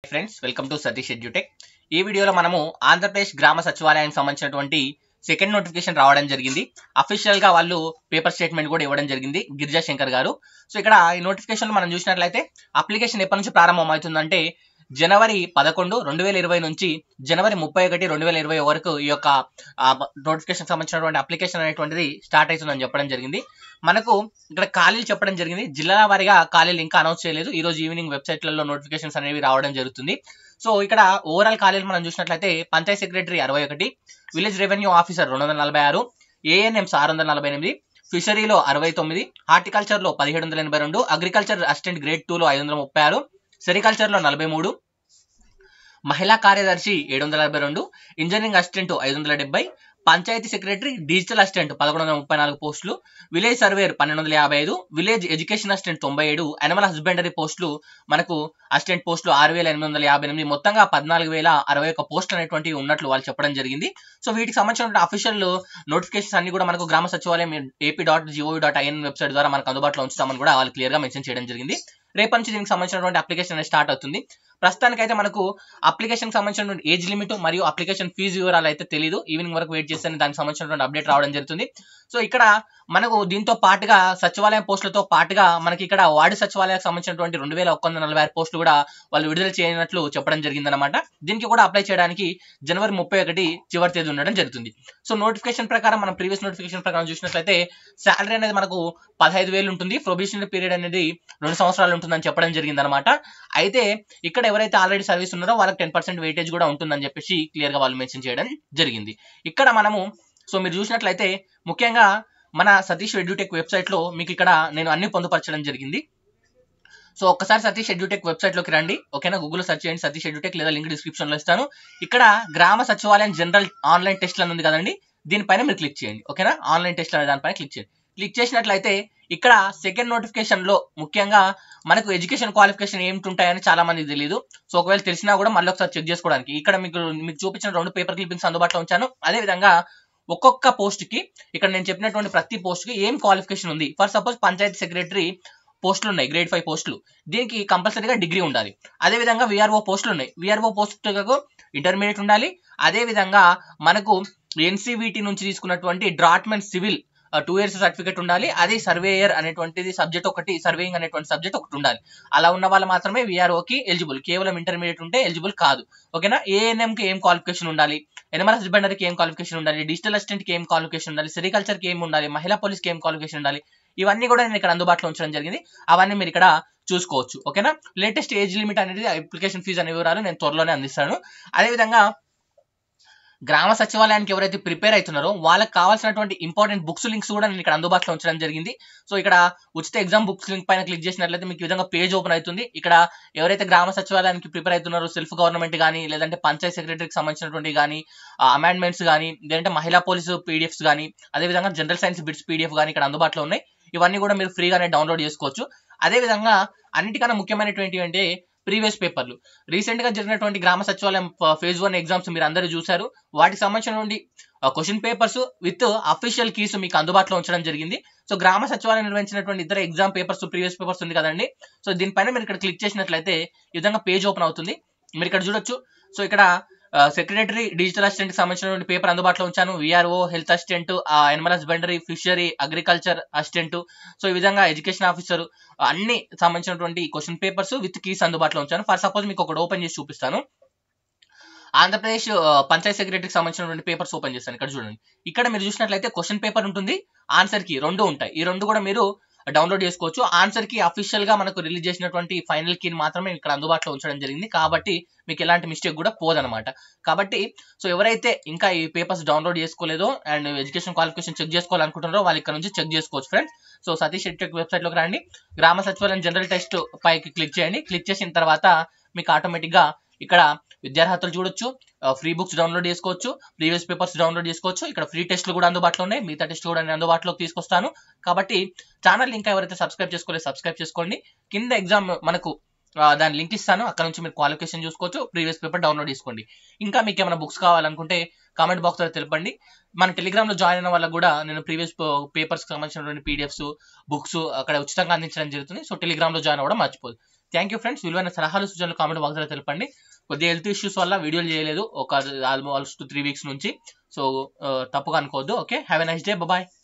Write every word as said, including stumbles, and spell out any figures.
Friends, welcome to Satish Edutech. ఈ వీడియోలో మనము ఆంధ్రప్రదేశ్ గ్రామ సచివాలయానికి సంబంధించినటువంటి సెకండ్ నోటిఫికేషన్ రావడం జరిగింది. అఫీషియల్ గా వాళ్ళు పేపర్ స్టేట్మెంట్ కూడా ఇవ్వడం జరిగింది గిరిజా శంకర్ గారు. సో ఇక్కడ ఈ నోటిఫికేషన్ మనం చూసినట్లయితే అప్లికేషన్ ఎప్పటి నుంచి ప్రారంభం అవుతుందంటే జనవరి పదకొండు రెండు వేల ఇరవై నుంచి జనవరి ముప్పై ఒకటి రెండు వేల ఇరవై వరకు ఈ యొక్క నోటిఫికేషన్ సంబంధించినటువంటి అప్లికేషన్ అనేటువంటిది స్టార్ట్ అవుతుందని చెప్పడం జరిగింది. మనకు ఇక్కడ ఖాళీలు చెప్పడం జరిగింది. జిల్లాల వారీగా ఖాళీలు ఇంకా అనౌన్స్ చేయలేదు. ఈ రోజు ఈవినింగ్ వెబ్సైట్లలో నోటిఫికేషన్స్ అనేవి రావడం జరుగుతుంది. సో ఇక్కడ ఓవరాల్ ఖాళీలు మనం చూసినట్లయితే పంచాయత్ సెక్రటరీ అరవై ఒకటి, విలేజ్ రెవెన్యూ ఆఫీసర్ రెండు వందల నలభై ఆరు, ఏఎన్ఎంస్ ఆరు వందల నలభై ఎనిమిది, ఫిషరీలో అరవై తొమ్మిది, హార్టికల్చర్ లో పదిహేడు వందల ఎనభై రెండు, అగ్రికల్చర్ అసిస్టెంట్ గ్రేడ్ టూ లో ఐదు వందల ముప్పై ఆరు, సెరికల్చర్ లో నలభై మూడు, మహిళా కార్యదర్శి ఏడు వందల అరవై రెండు, ఇంజనీరింగ్ అసిస్టెంట్ ఐదు వందల డెబ్బై, పంచాయతీ సెక్రటరీ డిజిటల్ అసిస్టెంట్ పదకొండు వందల ముప్పై నాలుగు పోస్టులు, విలేజ్ సర్వేర్ పన్నెండు వందల యాభై ఐదు, విలేజ్ ఎడ్యుకేషన్ అసిస్టెంట్ తొంభై ఏడు, అనిమల్ హస్బెండరీ పోస్టులు మనకు అసిస్టెంట్ పోస్టులు ఆరు వేల ఎనిమిది వందల యాభై ఎనిమిది, మొత్తంగా పద్నాలుగు వేల అరవై ఒక్క పోస్టులు అనేటువంటివి ఉన్నట్లు వాళ్ళు చెప్పడం జరిగింది. సో వీటికి సంబంధించిన అఫీషియల్ నోటిఫికేషన్స్ అన్ని కూడా మనకు Grama Sachivalayam AP dot GOV dot IN website ద్వారా మనకు అందుబాటులో ఉంచుతామని కూడా వాళ్ళు క్లియర్ గా మెన్షన్ చేయడం జరిగింది. రేపటి నుంచి దీనికి సంబంధించినటువంటి అప్లికేషన్ అనేది స్టార్ట్ అవుతుంది. ప్రస్తుతానికైతే మనకు అప్లికేషన్ సంబంధించినటువంటి ఏజ్ లిమిట్ మరియు అప్లికేషన్ ఫీజు వివరాలు అయితే తెలియదు. ఈవినింగ్ వరకు వెయిట్ చేస్తే దానికి సంబంధించినటువంటి అప్డేట్ రావడం జరుగుతుంది. సో ఇక్కడ మనకు దీంతో పాటుగా సచివాలయం పోస్టులతో పాటుగా మనకి ఇక్కడ వార్డు సచివాలయానికి సంబంధించినటువంటి రెండు వేల ఒక్క వందల నలభై ఆరు పోస్టులు కూడా వాళ్ళు విడుదల చేయనట్లు చెప్పడం జరిగిందనమాట. దీనికి కూడా అప్లై చేయడానికి జనవరి ముప్పై ఒకటి చివరి తేదీ ఉండడం జరుగుతుంది. సో నోటిఫికేషన్ ప్రకారం మనం ప్రీవియస్ నోటిఫికేషన్ ప్రకారం చూసినట్లయితే శాలరీ అనేది మనకు పదహైదు వేలు ఉంటుంది. ప్రొబేషనరీ పీరియడ్ అనేది రెండు సంవత్సరాలు ఉంటుందని చెప్పడం జరిగింది అనమాట. అయితే ఇక్కడ ఎవరైతే ఆల్రెడీ సర్వీస్ ఉన్నారో వాళ్ళకి టెన్ పర్సెంట్ వెయిటేజ్ కూడా ఉంటుందని చెప్పేసి క్లియర్ గా వాళ్ళు మెన్షన్ చేయడం జరిగింది. ఇక్కడ మనము సో మీరు చూసినట్లయితే ముఖ్యంగా మన సతీష్ ఎడ్యుటెక్ వెబ్సైట్ లో మీకు ఇక్కడ నేను అన్ని పొందుపరచడం జరిగింది. సో ఒక్కసారి సతీష్ ఎడ్యుటెక్ వెబ్సైట్ లోకి రండి. ఓకేనా, గూగుల్ సెర్చ్ చేయండి సతీష్ ఎడ్యుటెక్, లేదా లింక్ డిస్క్రిప్షన్ లో ఇస్తాను. ఇక్కడ గ్రామ సచివాలయం జనరల్ ఆన్లైన్ టెస్ట్ అని ఉంది కదండి, దీనిపైన మీరు క్లిక్ చేయండి. ఓకేనా, ఆన్లైన్ టెస్ట్ అనే దానిపైన క్లిక్ చేయండి. క్లిక్ చేసినట్లయితే ఇక్కడ సెకండ్ నోటిఫికేషన్ లో ముఖ్యంగా మనకు ఎడ్యుకేషన్ క్వాలిఫికేషన్ ఏమిటి ఉంటాయని చాలా మందికి తెలియదు. సో ఒకవేళ తెలిసినా కూడా మళ్ళీ ఒకసారి చెక్ చేసుకోవడానికి ఇక్కడ మీకు మీకు చూపించిన రెండు పేపర్ క్లిప్పింగ్స్ అందుబాటులో ఉంచాను. అదే విధంగా ఒక్కొక్క పోస్ట్ కి ఇక్కడ నేను చెప్పినటువంటి ప్రతి పోస్ట్ కి ఏం క్వాలిఫికేషన్ ఉంది. ఫర్ సపోజ్ పంచాయతీ సెక్రటరీ పోస్టులు ఉన్నాయి, గ్రేడ్ ఫైవ్ పోస్టులు, దీనికి కంపల్సరీగా డిగ్రీ ఉండాలి. అదే విధంగా విఆర్ఓ పోస్టులు ఉన్నాయి, విఆర్ఓ పోస్టులకు ఇంటర్మీడియట్ ఉండాలి. అదే విధంగా మనకు ఎన్సీవీటీ నుంచి తీసుకున్నటువంటి draughtsman civil two years certificate ఉండాలి. అదే సర్వేయర్ అనేటువంటిది సబ్జెక్ట్ ఒకటి, సర్వేయింగ్ అనేటువంటి సబ్జెక్ట్ ఒకటి ఉండాలి. అలా ఉన్న వాళ్ళు మాత్రమే విఆర్ఓకి ఎలిజిబుల్, కేవలం ఇంటర్మీడియట్ ఉంటే ఎలిజిబుల్ కాదు. ఓకేనా, ఏఎన్ఎం కి ఏం క్వాలిఫికేషన్ ఉండాలి, ఎనిమల్ హస్బెండరీకి ఏం క్వాలిఫికేషన్ ఉండాలి, డిజిటల్ అసిస్టెంట్ కి ఏం క్వాలిఫికేషన్ ఉండాలి, సెరికల్చర్ కి ఏం ఉండాలి, మహిళా పోలీస్ కి ఏం క్వాలిఫికేషన్ ఉండాలి, ఇవన్నీ కూడా నేను ఇక్కడ అందుబాటులో ఉంచడం జరిగింది. అవన్నీ మీరు ఇక్కడ చూసుకోవచ్చు. ఓకేనా, లేటెస్ట్ ఏజ్ లిమిట్ అనేది అప్లికేషన్ ఫీజు అనే వివరాలు నేను త్వరలోనే అందిస్తాను. అదేవిధంగా గ్రామ సచివాలయానికి ఎవరైతే ప్రిపేర్ అవుతున్నారో వాళ్ళకి కావాల్సినటువంటి ఇంపార్టెంట్ బుక్స్ లింక్స్ కూడా నేను ఇక్కడ అందుబాటులో ఉంచడం జరిగింది. సో ఇక్కడ ఉచిత ఎగ్జామ్ బుక్స్ లింక్ పైన క్లిక్ చేసినట్లయితే మీకు ఈ విధంగా పేజ్ ఓపెన్ అవుతుంది. ఇక్కడ ఎవరైతే గ్రామ సచివాలయానికి ప్రిపేర్ అవుతున్నారో సెల్ఫ్ గవర్నమెంట్ కానీ, లేదంటే పంచాయత్ సెక్రటరీకి సంబంధించినటువంటి కానీ అమెండ్మెంట్స్ కానీ, లేదంటే మహిళా పోలీసు పీడిఎఫ్స్ కానీ, అదేవిధంగా జనరల్ సైన్స్ బిట్స్ పీడిఎఫ్ కానీ ఇక్కడ అందుబాటులో ఉన్నాయి. ఇవన్నీ కూడా మీరు ఫ్రీగానే డౌన్లోడ్ చేసుకోవచ్చు. అదేవిధంగా అన్నిటికన్నా ముఖ్యమైనటువంటి అంటే ప్రీవియస్ పేపర్లు, రీసెంట్ గా జరిగినటువంటి గ్రామ సచివాలయం ఫేజ్ వన్ ఎగ్జామ్స్ మీరు అందరూ చూసారు. వాటికి సంబంధించినటువంటి question papers with official keys మీకు అందుబాటులో ఉంచడం జరిగింది. సో గ్రామ సచివాలయం నిర్వహించినటువంటి ఇతర ఎగ్జామ్ పేపర్స్ ప్రీవియస్ పేపర్స్ ఉంది కదండి. సో దీనిపైన మీరు ఇక్కడ క్లిక్ చేసినట్లయితే ఈ విధంగా పేజ్ ఓపెన్ అవుతుంది. మీరు ఇక్కడ చూడొచ్చు. సో ఇక్కడ సెక్రటరీ డిజిటల్ అసిస్టెంట్ సంబంధించినటువంటి పేపర్ అందుబాటులో ఉంచాను. VRO, health assistant, animal husbandry, fishery, agriculture assistant, so ఈ విధంగా ఎడ్యుకేషన్ ఆఫీసర్ అన్ని సంబంధించినటువంటి క్వశ్చన్ పేపర్స్ విత్ కీస్ అందుబాటులో ఉంచాను. ఫర్ సపోజ్ మీకు ఒకటి ఓపెన్ చేసి చూపిస్తాను. ఆంధ్రప్రదేశ్ పంచాయత్ సెక్రటరీకి సంబంధించినటువంటి పేపర్స్ ఓపెన్ చేస్తాను. ఇక్కడ చూడండి, ఇక్కడ మీరు చూసినట్లయితే క్వశ్చన్ పేపర్ ఉంటుంది, ఆన్సర్ కి రెండు ఉంటాయి. ఈ రెండు కూడా మీరు డౌన్లోడ్ చేసుకోవచ్చు. ఆన్సర్ కి అఫీషియల్ గా మనకు రిలీజ్ చేసినటువంటి ఫైనల్ కీ మాత్రమే ఇక్కడ అందుబాటులో ఉంచడం జరిగింది. కాబట్టి మీకు ఎలాంటి మిస్టేక్ కూడా పోదనమాట. కాబట్టి సో ఎవరైతే ఇంకా ఈ పేపర్స్ డౌన్లోడ్ చేసుకోలేదో అండ్ ఎడ్యుకేషన్ క్వాలిఫికేషన్ చెక్ చేసుకోవాలనుకుంటున్నారో వాళ్ళు ఇక్కడ నుంచి చెక్ చేసుకోవచ్చు friends. So Satish Edutech website లోకి రండి, గ్రామ సచివాలయం జనరల్ టెస్ట్ పైకి క్లిక్ చేయండి. క్లిక్ చేసిన తర్వాత మీకు ఆటోమేటిక్ గా ఇక్కడ విద్యార్హతలు చూడొచ్చు, ఫ్రీ బుక్స్ డౌన్లోడ్ చేసుకోవచ్చు, ప్రీవియస్ పేపర్స్ డౌన్లోడ్ చేసుకోవచ్చు. ఇక్కడ ఫ్రీ టెస్ట్లు కూడా అందుబాటులో ఉన్నాయి, మిగతా టెస్ట్ కూడా నేను అందుబాటులోకి తీసుకొస్తాను. కాబట్టి ఛానల్ ఇంకా ఎవరైతే సబ్స్క్రైబ్ చేసుకోలేదు సబ్స్క్రైబ్ చేసుకోండి. కింద ఎగ్జామ్ మనకు దాని లింక్ ఇస్తాను, అక్కడ నుంచి మీరు క్వాలిఫికేషన్ చూసుకోవచ్చు, ప్రీవియస్ పేపర్ డౌన్లోడ్ చేసుకోండి. ఇంకా మీకు ఏమైనా బుక్స్ కావాలనుకుంటే కామెంట్ బాక్స్లో తెలపండి. మన టెలిగ్రామ్లో జాయిన్ అయిన వాళ్ళకి కూడా నేను ప్రీవియస్ పేపర్స్కి సంబంధించినటువంటి పీడిఎఫ్స్ బుక్స్ అక్కడ ఉచితంగా అందించడం జరుగుతుంది. సో టెలిగ్రామ్లో జాయిన్ అవ్వడం మర్చిపోదు. Thank you friends. విలువైన సలహాలు సూచనలు కామెంట్ బాక్స్లో తెలపండి. కొద్దిగా హెల్త్ ఇష్యూస్ వల్ల వీడియోలు చేయలేదు ఒక ఆల్మోస్ట్ త్రీ వీక్స్ నుంచి, సో తప్పుగా అనుకోవద్దు. Okay, have a nice day, bye.